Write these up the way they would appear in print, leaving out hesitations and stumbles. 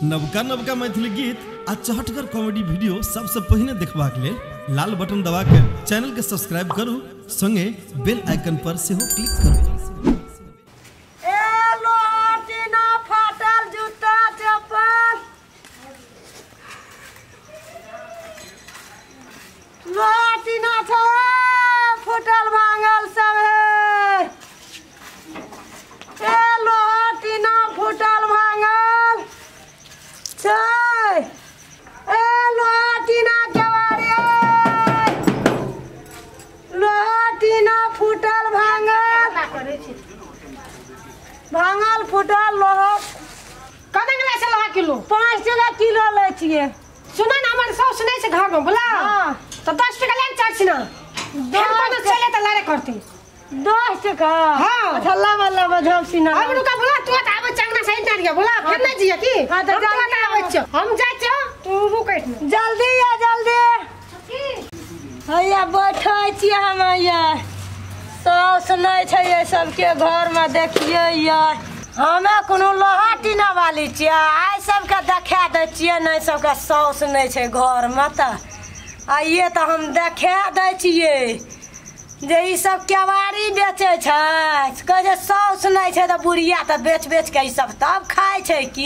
नवका नवका मैथिली गीत आ चहटगर कॉमेडी वीडियो सबसे पहले देखबाक लेल लाल बटन दबा के चैनल के सब्सक्राइब करू, संगे बेल आइकन पर सेहो क्लिक करू। फुटल भांगल सब है, लोहटीना फुटल भांगल छै, लोहटीना केवाड़ी लोहटीना फुटल भांगल भांगल फुटल लोहा कते के ले लोहा किलो 5 टका किलो ले छिए। सुना ना हमर साउस नहीं से घर में बोला तो 10 टका ले चाची ना 10 चले त लारे करती 10 टका। हां अच्छा वाला बजब सीना अब रुका बोला तू त आब चंगना सही ना गया बोला फिर नहीं जिया की हां तो जल्दी आबै छ हम जाय छ तू रुकैत जल्दी आ जल्दी हैया बैठै छी हम हैया साउस नहीं छै ये सबके घर में देखिए या हमें कोनो लोहा टीना वाली छियै आइ सबके देखा दै छियै नहीं सबके साउस नहीं छै घर में त आइए तो हम देखा दै छियै जे ई सब केवाड़ी बेचे छै कहे साउस नहीं छै त बुढ़िया त बेच बेच के ई सब तब खाय छै की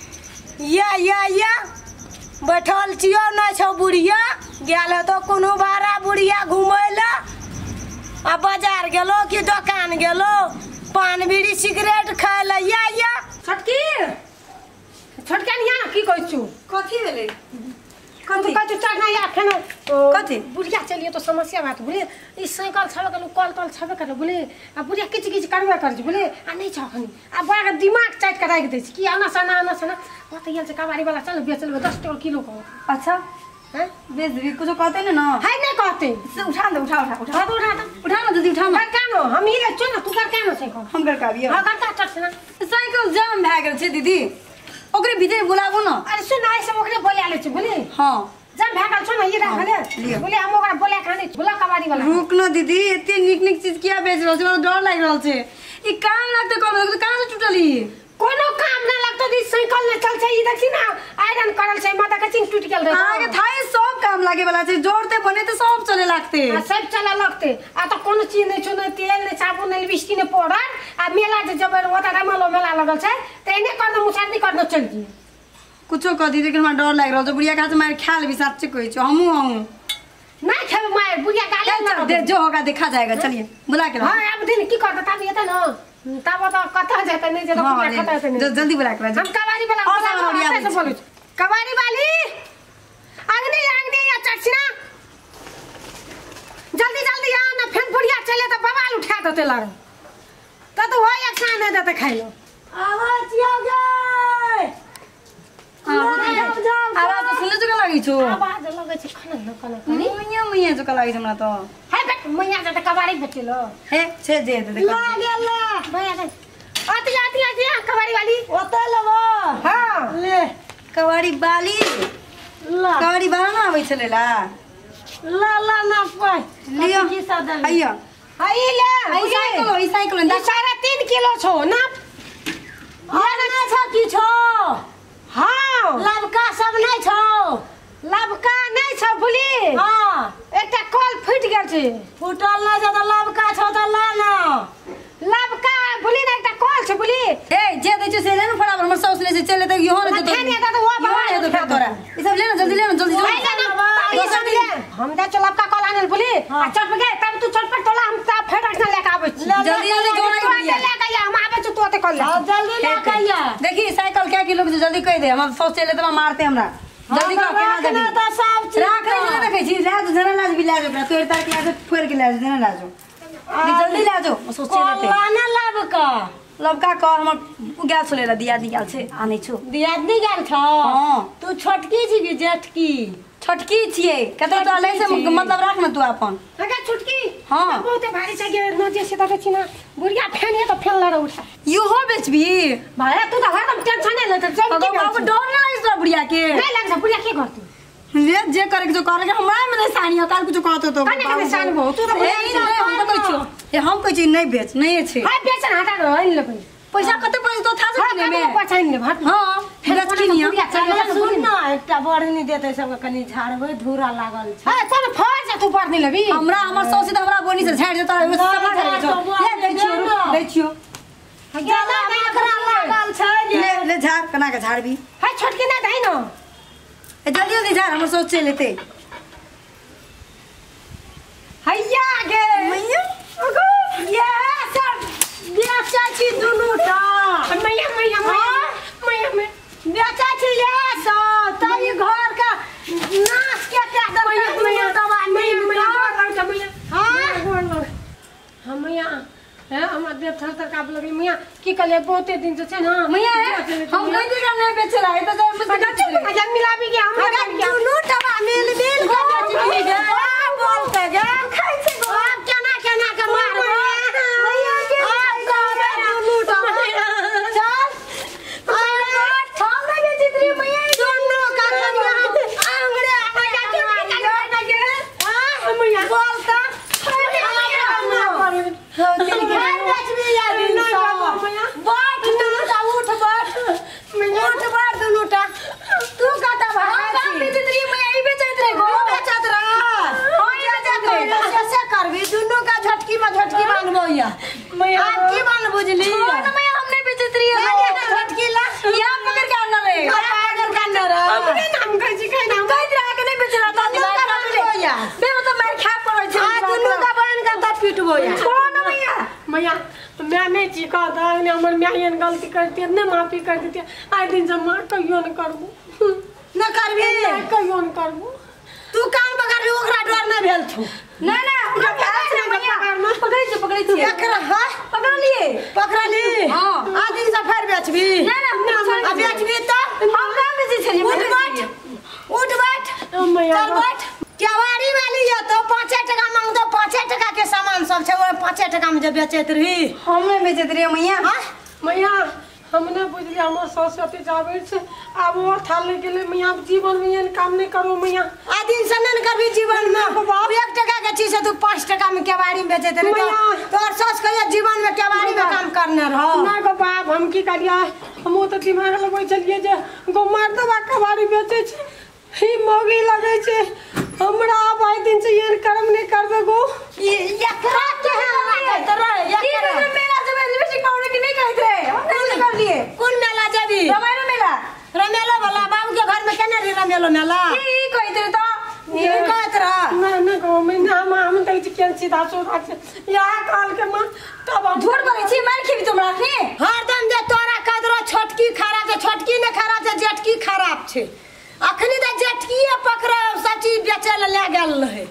या बैठल छियो नहीं छौ बुढ़िया गेल तो कोनो बारा बुढ़िया घुमै ला आ बाजार गेलो कि दुकान गेलो पान बीड़ी सिगरेट खाय ला या छोटकी छोटका निया की कहै छु कथि भेलै कथि कथि चढ़ना या फेनो कथि बुढ़िया चलिए तो समस्या बात बोले ई साइकिल छबे कल कल तल छबे कर बोले आ बुढ़िया किछ किछ करबे कर बोले आ नहीं छखनी आ बड़ा दिमाग चाट के राख दे कि आना सना बताइए से कबाड़ी वाला चल बेच लेबे 10 टका किलो को। अच्छा हैं बेच भी कुछ कहते न है नहीं कहते उठा ना जल्दी उठा ना कानो हम ही ले चल ना तू कर कानो से हम कर का बिया हां करता चट से ना साइकिल जाम भ गेल छै दीदी ओकरे भीतर बुलाबो न अरे सुन आई सब ओकरे बोले आले छ बोले हां जाम भ गेल छ न ये राखले बोले हम ओकरा बोले खाने बोला कबाड़ी वाला रुक न दीदी एते निक निक चीज किया बेच रहल छ डर लाग रहल छै ई काम लागते कर कहां से टूटली कोनो काम ना लगतो दी साइकिल ने चल छै ई देखी ना आयरन करल छै माथा के चिंग टूट गेल रे आगे थाई सब काम लागे वाला छै जोड़ते बने तो सब चले लागते आ सब चले लगते आ त कोनो चीज नै छ न तेल नै साबुन नै बिस्की नै पाउडर आ मेला जे जबर ओता रमलो मेला लगल छै त एने कर दे मुसार नै कर दे चल जी कुछो क दी लेकिन हमरा डर लाग रहल छ बुढ़िया का मार खाल भी साथ से कहै छ हमहु नहीं खेब मार बुढ़िया गाले ना दे जो होगा देखा जाएगा चलिए बुला के हां अब दिन की कर देता ये त न तब तो कथा जाता नहीं जे बुढ़िया खाता है जल्दी बुला के हम कबाड़ी वाला से बोलू कबाड़ी वाली आगने या चटना जल्दी जल्दी आ ना फिर बुढ़िया चले तो बवाल उठा देते लार तो हो एक साने देते खाइ लो आवाज आ गए आवाज तो सुनले जका लागि छु आवाज लगे छ खाना मैया जका लागि हमरा तो है बे मैया जते कबाड़ी बेचलो हे छे दे दे लागेला भैया दे आती कबाड़ी वाली ओते लेबो हां ले कबाड़ी वाली ला कबाड़ी वाला ना आबै छले ला ना पाय लियो की सादा आइयो हाई ले ई साइकिल 3.5 किलो छो ना ना छ की छो हां लबका सब नहीं छो लबका नहीं छो बुली हां एकटा कल फुट गेल छै फुटल ना जदा लबका छो त ला ना लबका बुली ना एकटा कल छै बुली ए जे दे छै से ले न फटाफट हमर साउस ले से चले त यो न तो थाने त वो बाहर तो फिर तोरा ई सब ले ना जल्दी हम जा चल लबका कल आनल बुली आ चट गए तब तू चटपट तोला हम ता फटाक ना लेके आबै जल्दी जोड़ा लेके आ हम आबै छ तोते कल जल्दी लेके आ देखी साइकिल क्या किलो के जल्दी कह दे हम साउस चले त मारते हमरा जल्दी का केना देबी त सब राख ना देखै छी ले तो जना लाज भी लाज ओकरा तोर तार के आज फोड़ के लाज जना लाजो जल्दी लाजो सोच लेते लाना लबका का हमर गैस छोलेला दिया छै आनै छु दिया दी गेल छ हां तू छोटकी छी कि जेठकी छोटकी छिए कते तो ले से मतलब राख न तू अपन हगा छोटकी हां बहुते भारी छ गे न जे से त छी ना बुढ़िया फेन तो फेन लड़ उठा यो हो बेचबी भाई तू त हरदम टेंशन ले त जब की बाबू डर ना लाग छ बुढ़िया के नहीं लाग छ बुढ़िया के करती जे करे के जो करे के हमरा में नहीं सानी काल कुछ कहतो तो कने के सान भो तू तो हम तो कहै छियो ए हम कहै छी नहीं बेच नहीं छै हां बेच न हटा दो इन ले पैसा कते पैसा तो था से में पैसा इन ले भात हां एकटा बढ़नी देते सब कनी झाड़बै धूरा लागल छै हां चल फड़ जा तू बढ़नी लेबी हमरा हमर सौसी त हमरा बोनी से झाड़ देता है दै छियो गेला नखरा लागल छै ले झाड़ कना के झाड़बी है छोटकी ना दई न जल्दी जल्दी झाड़ हमर सोच से लेते हैया गे मैया अगो ये सब बेचा छी दुनुटा मैया मैया मैया बेचा छी ये सब तई घर का नाश के दे मैया दवा मैया हां मैया है हमरा देह थर थर काप लगी मैया की कले बहुते दिन से छै ना मैया हम कोई दिन नहीं बेचे रहा है तो जब मिलाबी के हम दुनुटा मिल मिल के बेच गे बोल के गे खाई छै आप केना केना के मारबो मैया के आप कहबे दुनुटा चल हम नहीं बेची त्री मैया दुनु का आंगड़े मैया के हां मैया बोलता मैया मैं नहीं चीका था हमर मैयन गलती करती ने माफी कर देती आइ दिन से मां कहियो न करबू न करबी कहियो न करबू तू कान बगाड़ ओकरा डर न भेल छू ना ना पकड़ी छी एकरा हां पकड़ ली हां आ दिन से फेर बेचबी ना आ बेचबी त हम काम बेची छली उठ बैठ मैया चल बैठ केवाड़ी वाली है तो 5 टका मांग दो 5 टका के सामान सब छै वो 5 टका में जे बेचैत रही हम नहीं बेचत रही मैया मैया हमने बुझली हमर सरस्वती जाबे छै अब और थाले के लिए मैया जीवन में ये काम नहीं करो मैया आ दिन से न करबी जीवन में 1 टका के चीज है तू 5 टका में केवाड़ी में बेचैत रही तोर सस कहिया जीवन में केवाड़ी में काम करने रहो ना गो बाप हम की करिया हम तो दिमाग लगबै छलिए जे गो मार दबा केवाड़ी बेचै छै ही मोगी लगे छै हमरा भाई दिन से ये कर्म नहीं करबे गो ये एकरा के है एकरा मेला जब बेसी कौन की नहीं कहत रे हम नहीं कर लिए कौन मेला जाबी रमेलो मेला रमेलो वाला बाबू के घर में केने रे रमेलो मेला ई कहत रे तो ये कहत रहा ना गो मैं हम कहै छी केन सीधा सोधा छै या काल के मां तब हम झूठ बोलै छी मार खीबी तुम राखनी हरदम जे तोरा कदरो छोटकी खराब छै छोटकी ने खराब छै जेटकी खराब छै अखनी त जेटकीए पकड़ सब चीज बेचे ले गेल रहे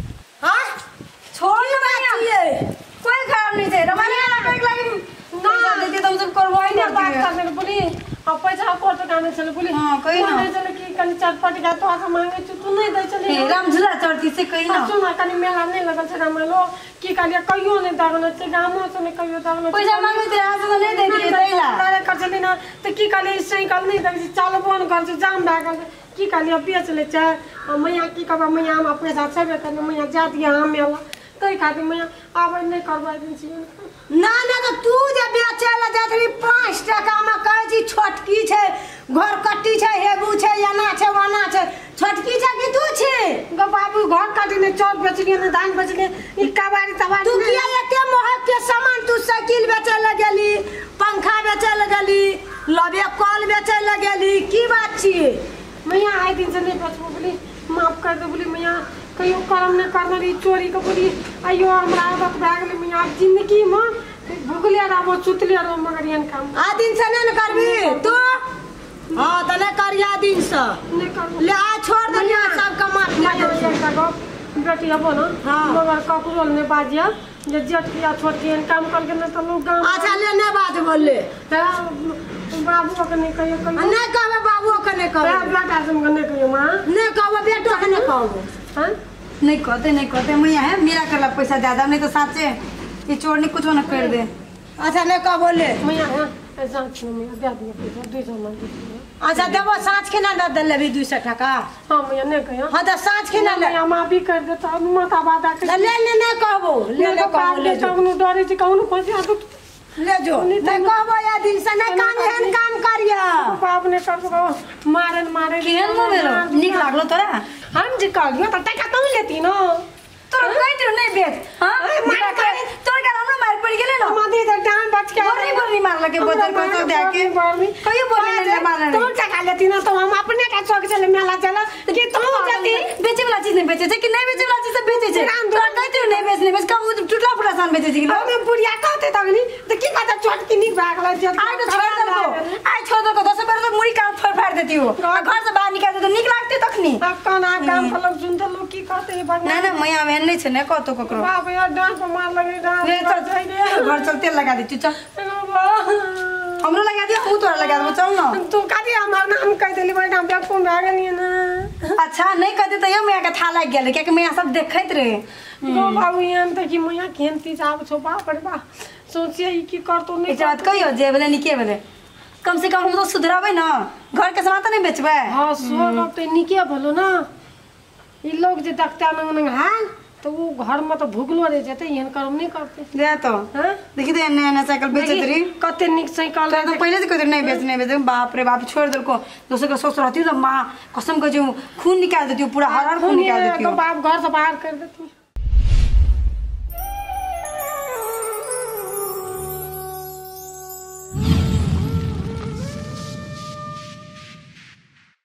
हां छोड़ मैया कोई खराब नहीं थे रमानी वाला एक लागी ना देते तुम सब करवाई नहीं बात करने बोली अब पैसा कोट गाने चले बोली हां कहीं ना चले कि कनी चटपट का तो आके मांगे तू नहीं दे चले राम झूला चढ़ती से कहीं ना सुना कनी मेला नहीं लगल छै रामलो की कहलिए कहियो नहीं दागन छै गामो से नहीं कहियो दागन पैसा मांगे तेरे हाथ से नहीं दे दिए दैला तारे कर चली ना तो की कहलिए इससे कल नहीं दे चलबो न कर जाम भागल की कहलिए बेच ले छै मैया की कहबा मैया हम अपने साथ छबे करने मैया जा दिया हम मेला तई खातिर मैया आबै नहीं करबा दिन छी ना ना तो तू जे बेचे ले जातरी 5 टका में कहै छी छोटकी छै घर कट्टी छै हेबू छै याना छै वाना छै छोटकी छै कि तू छै गो बाबू घर कट्टी ने चौक बेचलिए ने धान बेचलिए ई कबाड़ी तबाड़ी तू किया एते महक के सामान तू साइकिल बेचे ले गेली पंखा बेचे ले गेली लबे कॉल बेचे ले गेली की बात छिए मैया आइ दिन से नहीं बचबो बोली माफ कर दे बोली मैया कहियो कर्म नहीं करना रही चोरी के बोली आइयो हमरा आदत भए गेलै मैया जिंदगी में भूखले रहबो चुतले रहबो मगर यन काम आ दिन से नहीं करबी तू हां त नहीं करिया दिन से नहीं कर ले आ छोड़ दे सब का माफ कर दो बेटी अब ना मगर ककरो ने बाजिया जे जेठिया छोटी काम करके न तो लोग गांव अच्छा ले ने बात बोले बाबू के नहीं कहियो नहीं कहबे बाबू के नहीं कहबे बेटा तुम के नहीं कहियो मां नहीं कहबे बेटो के नहीं कहबो हां नहीं कहते मैया है मेरा करला पैसा ज्यादा नहीं तो साचे ये चोर नहीं कुछ ना कर दे अच्छा नहीं कह बोले मैया साँच में मैया दे दिए पैसा 200 मांग अच्छा देबो साँच के ना दे लेबी 200 टका हां मैया नहीं कहियो हां तो साँच के ना ले हम भी कर दे तो माता बादा के ले नहीं कहबो ले कहबो ले कहनो डरे छी कहनो फंसी आ ले जो नहीं कहबो या दिन से नहीं काम है काम करिया बाप ने कर मारे केहन मुंह भेलो निक लागलो तोरा हम जे कहलियो त टका तो लेती न तोरा कहि नहीं बेच हां मार कर तोर का हमरा मार पड़ गेले न मादी त डांड बच के बोरी मार लगे बदल कर तो देके कहियो बोली ले मार तो टका लेती न तो हम अपने का चौक चले मेला चला कि तुम जल्दी बेचे वाला चीज नहीं बेचे छे कि नहीं बेचे वाला चीज सब बेचे छे तोरा कहते नहीं बेच कब टूटला फुटा सामान बेचे छे हम बुढ़िया कहते तगनी त की कहता छोट की निक भागला जे आई तो छोड़ दो आई छोड़ दो 10 बार तो मुड़ी काट फाड़ देती हो घर से बाहर निकाल दे तो निक लागते तखनी अब कना काम पर लोग सुनते लोग की कहते है भगवान ना मैं आवे नहीं छे ने कहतो ककरो बाप यार डांड पर मार लगे डांड घर चल तेल लगा दी चल हमरो लगा दियो तू तोरा लगा दे चल ना तू कादी हमार नाम कह देली बड़ा हम पे फोन भाग गनी ना अच्छा नहीं कहते तो मैं के था लग गेल क्या कि मैं सब देखत रहे गो बाबू यन त कि मैं केनती जाब छो बाप रे बा सोचिए ई की कर तो नहीं बात कहियो जे बोले निके बोले कम से कम हम तो सुधराबे ना घर के सामान तो नहीं बेचबे हां सो बाप ते निके बोलो ना ई लोग जे देखता नंग हाल तो वो घर में तो भूगलो रह जाते यन कर्म नहीं करते दे तो हां देखी तो नया साइकिल बेचे तरी कते निक साइकिल तो पहले से कहते नहीं बेच बाप रे बाप छोड़ दल को दूसरे को सोच रहती तो माँ कसम को जो खून निकाल देती पूरा हर खून निकाल देती तो बाप घर से बाहर कर देती